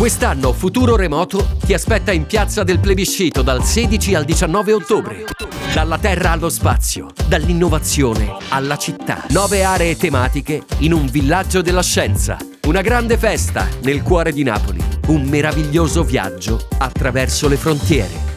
Quest'anno Futuro Remoto ti aspetta in Piazza del Plebiscito dal 16 al 19 ottobre. Dalla terra allo spazio, dall'innovazione alla città. 9 aree tematiche in un villaggio della scienza. Una grande festa nel cuore di Napoli. Un meraviglioso viaggio attraverso le frontiere.